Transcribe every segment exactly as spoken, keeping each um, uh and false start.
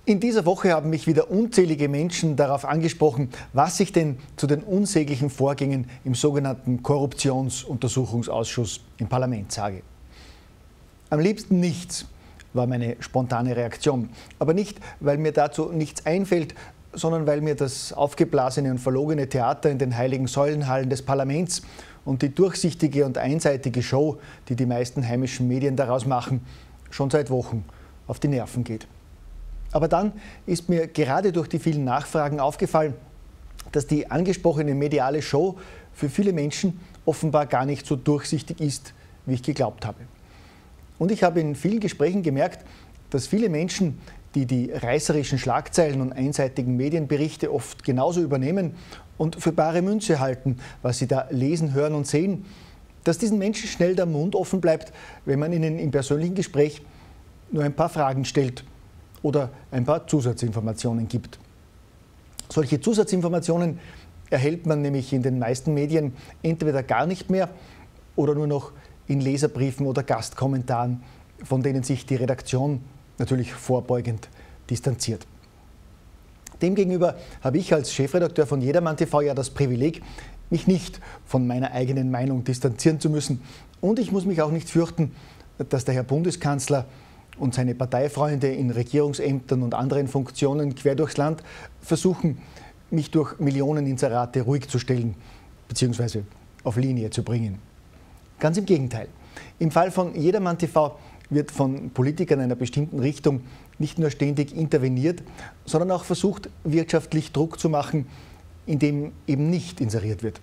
In dieser Woche haben mich wieder unzählige Menschen darauf angesprochen, was ich denn zu den unsäglichen Vorgängen im sogenannten Korruptionsuntersuchungsausschuss im Parlament sage. Am liebsten nichts, war meine spontane Reaktion. Aber nicht, weil mir dazu nichts einfällt, sondern weil mir das aufgeblasene und verlogene Theater in den heiligen Säulenhallen des Parlaments und die durchsichtige und einseitige Show, die die meisten heimischen Medien daraus machen, schon seit Wochen auf die Nerven geht. Aber dann ist mir gerade durch die vielen Nachfragen aufgefallen, dass die angesprochene mediale Show für viele Menschen offenbar gar nicht so durchsichtig ist, wie ich geglaubt habe. Und ich habe in vielen Gesprächen gemerkt, dass viele Menschen, die die reißerischen Schlagzeilen und einseitigen Medienberichte oft genauso übernehmen und für bare Münze halten, was sie da lesen, hören und sehen, dass diesen Menschen schnell der Mund offen bleibt, wenn man ihnen im persönlichen Gespräch nur ein paar Fragen stellt oder ein paar Zusatzinformationen gibt. Solche Zusatzinformationen erhält man nämlich in den meisten Medien entweder gar nicht mehr oder nur noch in Leserbriefen oder Gastkommentaren, von denen sich die Redaktion natürlich vorbeugend distanziert. Demgegenüber habe ich als Chefredakteur von Jedermann T V ja das Privileg, mich nicht von meiner eigenen Meinung distanzieren zu müssen. Und ich muss mich auch nicht fürchten, dass der Herr Bundeskanzler und seine Parteifreunde in Regierungsämtern und anderen Funktionen quer durchs Land versuchen, mich durch Millioneninserate ruhig zu stellen bzw. auf Linie zu bringen. Ganz im Gegenteil. Im Fall von Jedermann T V wird von Politikern einer bestimmten Richtung nicht nur ständig interveniert, sondern auch versucht, wirtschaftlich Druck zu machen, indem eben nicht inseriert wird.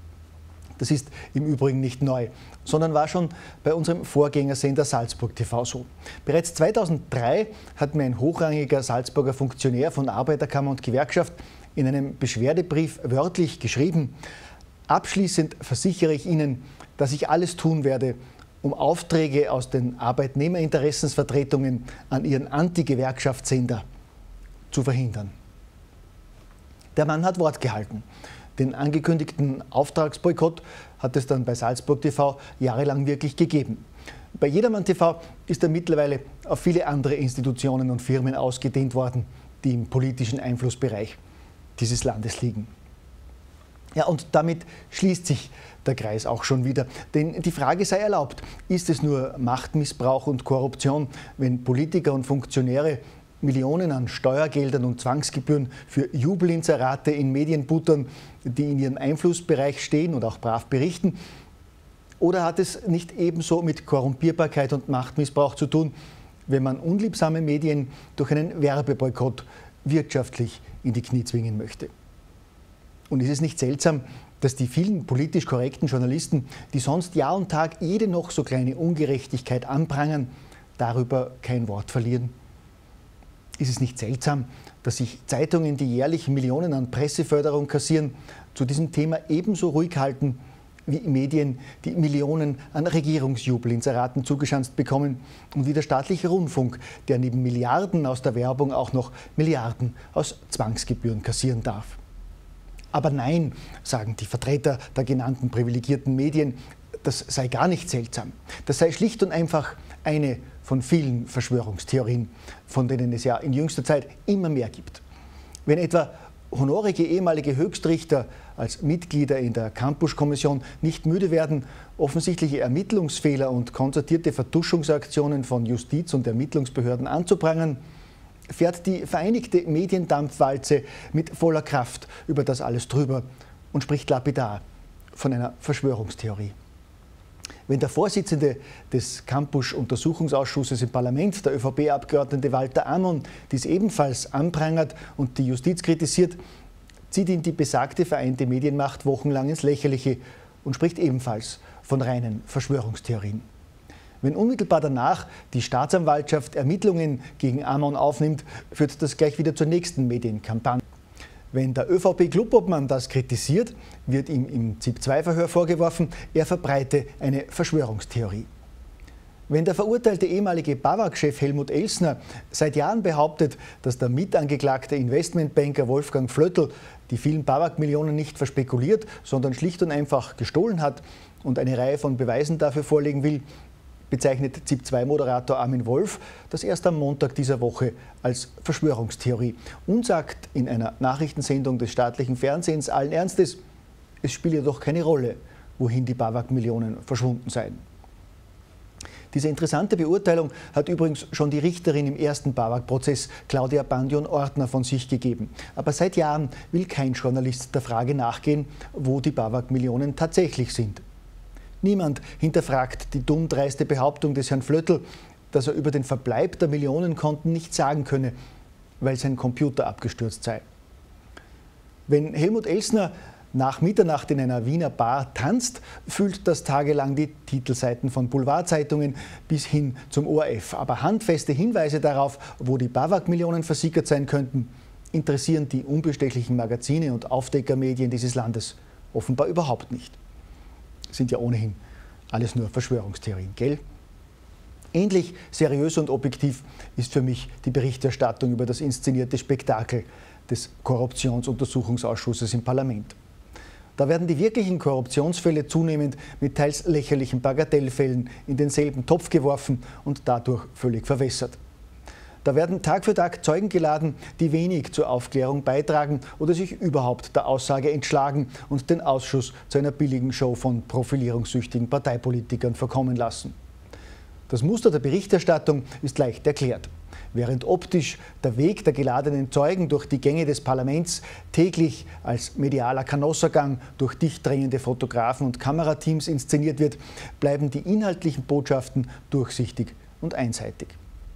Das ist im Übrigen nicht neu, sondern war schon bei unserem Vorgängersender Salzburg T V so. Bereits zweitausenddrei hat mir ein hochrangiger Salzburger Funktionär von Arbeiterkammer und Gewerkschaft in einem Beschwerdebrief wörtlich geschrieben: Abschließend versichere ich Ihnen, dass ich alles tun werde, um Aufträge aus den Arbeitnehmerinteressensvertretungen an Ihren Anti-Gewerkschaftssender zu verhindern. Der Mann hat Wort gehalten. Den angekündigten Auftragsboykott hat es dann bei Salzburg T V jahrelang wirklich gegeben. Bei Jedermann T V ist er mittlerweile auf viele andere Institutionen und Firmen ausgedehnt worden, die im politischen Einflussbereich dieses Landes liegen. Ja, und damit schließt sich der Kreis auch schon wieder. Denn die Frage sei erlaubt, ist es nur Machtmissbrauch und Korruption, wenn Politiker und Funktionäre Millionen an Steuergeldern und Zwangsgebühren für Jubelinserate in Medien buttern, die in ihrem Einflussbereich stehen und auch brav berichten? Oder hat es nicht ebenso mit Korrumpierbarkeit und Machtmissbrauch zu tun, wenn man unliebsame Medien durch einen Werbeboykott wirtschaftlich in die Knie zwingen möchte? Und ist es nicht seltsam, dass die vielen politisch korrekten Journalisten, die sonst Jahr und Tag jede noch so kleine Ungerechtigkeit anprangern, darüber kein Wort verlieren? Ist es nicht seltsam, dass sich Zeitungen, die jährlich Millionen an Presseförderung kassieren, zu diesem Thema ebenso ruhig halten wie Medien, die Millionen an Regierungsjubelinseraten zugeschanzt bekommen und wie der staatliche Rundfunk, der neben Milliarden aus der Werbung auch noch Milliarden aus Zwangsgebühren kassieren darf? Aber nein, sagen die Vertreter der genannten privilegierten Medien, das sei gar nicht seltsam. Das sei schlicht und einfach eine von vielen Verschwörungstheorien, von denen es ja in jüngster Zeit immer mehr gibt. Wenn etwa honorige ehemalige Höchstrichter als Mitglieder in der Campus-Kommission nicht müde werden, offensichtliche Ermittlungsfehler und konzertierte Vertuschungsaktionen von Justiz- und Ermittlungsbehörden anzuprangern, fährt die Vereinigte Mediendampfwalze mit voller Kraft über das alles drüber und spricht lapidar von einer Verschwörungstheorie. Wenn der Vorsitzende des Campus-Untersuchungsausschusses im Parlament, der ÖVP-Abgeordnete Walter Amon, dies ebenfalls anprangert und die Justiz kritisiert, zieht ihn die besagte Vereinte Medienmacht wochenlang ins Lächerliche und spricht ebenfalls von reinen Verschwörungstheorien. Wenn unmittelbar danach die Staatsanwaltschaft Ermittlungen gegen Amon aufnimmt, führt das gleich wieder zur nächsten Medienkampagne. Wenn der ÖVP-Clubobmann das kritisiert, wird ihm im ZIP zwei Verhör vorgeworfen, er verbreite eine Verschwörungstheorie. Wenn der verurteilte ehemalige BAWAG-Chef Helmut Elsner seit Jahren behauptet, dass der mitangeklagte Investmentbanker Wolfgang Flöttl die vielen BAWAG-Millionen nicht verspekuliert, sondern schlicht und einfach gestohlen hat und eine Reihe von Beweisen dafür vorlegen will, bezeichnet Z I P zwei Moderator Armin Wolf das erst am Montag dieser Woche als Verschwörungstheorie und sagt in einer Nachrichtensendung des staatlichen Fernsehens allen Ernstes, es spiele doch keine Rolle, wohin die BAWAG-Millionen verschwunden seien. Diese interessante Beurteilung hat übrigens schon die Richterin im ersten BAWAG-Prozess, Claudia Bandion-Ortner, von sich gegeben. Aber seit Jahren will kein Journalist der Frage nachgehen, wo die BAWAG-Millionen tatsächlich sind. Niemand hinterfragt die dummdreiste Behauptung des Herrn Flöttl, dass er über den Verbleib der Millionenkonten nichts sagen könne, weil sein Computer abgestürzt sei. Wenn Helmut Elsner nach Mitternacht in einer Wiener Bar tanzt, füllt das tagelang die Titelseiten von Boulevardzeitungen bis hin zum O R F. Aber handfeste Hinweise darauf, wo die BAWAG-Millionen versickert sein könnten, interessieren die unbestechlichen Magazine und Aufdeckermedien dieses Landes offenbar überhaupt nicht. Sind ja ohnehin alles nur Verschwörungstheorien, gell? Ähnlich seriös und objektiv ist für mich die Berichterstattung über das inszenierte Spektakel des Korruptionsuntersuchungsausschusses im Parlament. Da werden die wirklichen Korruptionsfälle zunehmend mit teils lächerlichen Bagatellfällen in denselben Topf geworfen und dadurch völlig verwässert. Da werden Tag für Tag Zeugen geladen, die wenig zur Aufklärung beitragen oder sich überhaupt der Aussage entschlagen und den Ausschuss zu einer billigen Show von profilierungssüchtigen Parteipolitikern verkommen lassen. Das Muster der Berichterstattung ist leicht erklärt. Während optisch der Weg der geladenen Zeugen durch die Gänge des Parlaments täglich als medialer Kanossergang durch dicht drängende Fotografen und Kamerateams inszeniert wird, bleiben die inhaltlichen Botschaften durchsichtig und einseitig.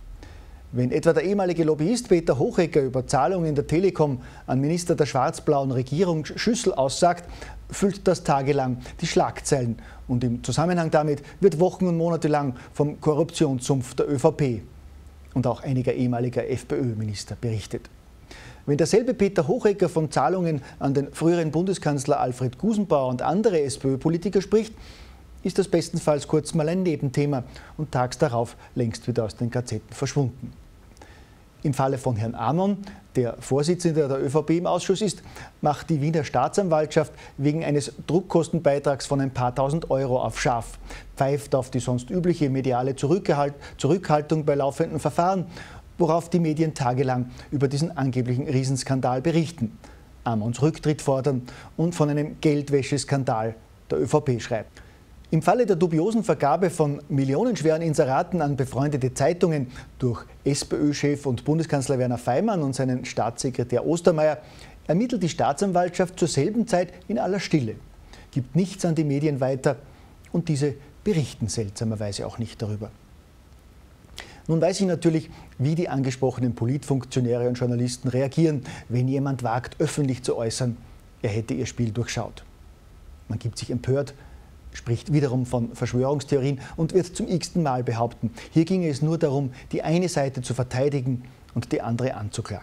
Wenn etwa der ehemalige Lobbyist Peter Hochecker über Zahlungen der Telekom an Minister der schwarz-blauen Regierung Schüssel aussagt, füllt das tagelang die Schlagzeilen und im Zusammenhang damit wird Wochen und Monate lang vom Korruptionssumpf der ÖVP und auch einiger ehemaliger FPÖ-Minister berichtet. Wenn derselbe Peter Hochecker von Zahlungen an den früheren Bundeskanzler Alfred Gusenbauer und andere SPÖ-Politiker spricht, ist das bestenfalls kurz mal ein Nebenthema und tags darauf längst wieder aus den Gazetten verschwunden. Im Falle von Herrn Amon, der Vorsitzender der ÖVP im Ausschuss ist, macht die Wiener Staatsanwaltschaft wegen eines Druckkostenbeitrags von ein paar tausend Euro auf scharf, pfeift auf die sonst übliche mediale Zurückhalt Zurückhaltung bei laufenden Verfahren, worauf die Medien tagelang über diesen angeblichen Riesenskandal berichten, Amons Rücktritt fordern und von einem Geldwäscheskandal der ÖVP schreibt. Im Falle der dubiosen Vergabe von millionenschweren Inseraten an befreundete Zeitungen durch SPÖ-Chef und Bundeskanzler Werner Faymann und seinen Staatssekretär Ostermayr ermittelt die Staatsanwaltschaft zur selben Zeit in aller Stille, gibt nichts an die Medien weiter und diese berichten seltsamerweise auch nicht darüber. Nun weiß ich natürlich, wie die angesprochenen Politfunktionäre und Journalisten reagieren, wenn jemand wagt, öffentlich zu äußern, er hätte ihr Spiel durchschaut. Man gibt sich empört, spricht wiederum von Verschwörungstheorien und wird zum x-ten Mal behaupten, hier ginge es nur darum, die eine Seite zu verteidigen und die andere anzuklagen.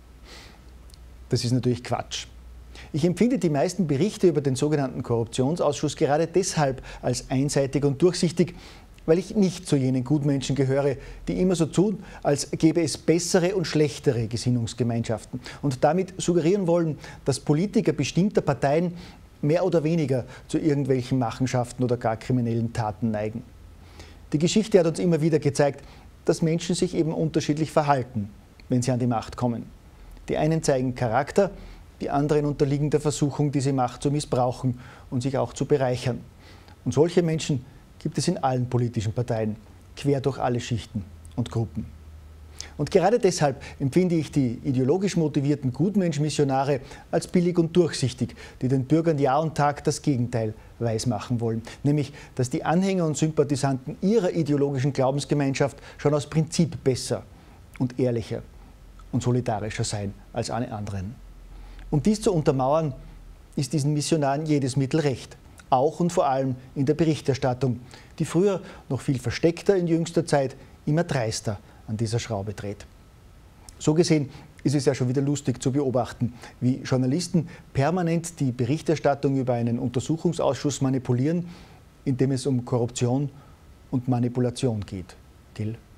Das ist natürlich Quatsch. Ich empfinde die meisten Berichte über den sogenannten Korruptionsausschuss gerade deshalb als einseitig und durchsichtig, weil ich nicht zu jenen Gutmenschen gehöre, die immer so tun, als gäbe es bessere und schlechtere Gesinnungsgemeinschaften und damit suggerieren wollen, dass Politiker bestimmter Parteien mehr oder weniger zu irgendwelchen Machenschaften oder gar kriminellen Taten neigen. Die Geschichte hat uns immer wieder gezeigt, dass Menschen sich eben unterschiedlich verhalten, wenn sie an die Macht kommen. Die einen zeigen Charakter, die anderen unterliegen der Versuchung, diese Macht zu missbrauchen und sich auch zu bereichern. Und solche Menschen gibt es in allen politischen Parteien, quer durch alle Schichten und Gruppen. Und gerade deshalb empfinde ich die ideologisch motivierten Gutmensch-Missionare als billig und durchsichtig, die den Bürgern Jahr und Tag das Gegenteil weismachen wollen. Nämlich, dass die Anhänger und Sympathisanten ihrer ideologischen Glaubensgemeinschaft schon aus Prinzip besser und ehrlicher und solidarischer seien als alle anderen. Um dies zu untermauern, ist diesen Missionaren jedes Mittel recht. Auch und vor allem in der Berichterstattung, die früher noch viel versteckter, in jüngster Zeit immer dreister an dieser Schraube dreht. So gesehen ist es ja schon wieder lustig zu beobachten, wie Journalisten permanent die Berichterstattung über einen Untersuchungsausschuss manipulieren, in dem es um Korruption und Manipulation geht. Gell?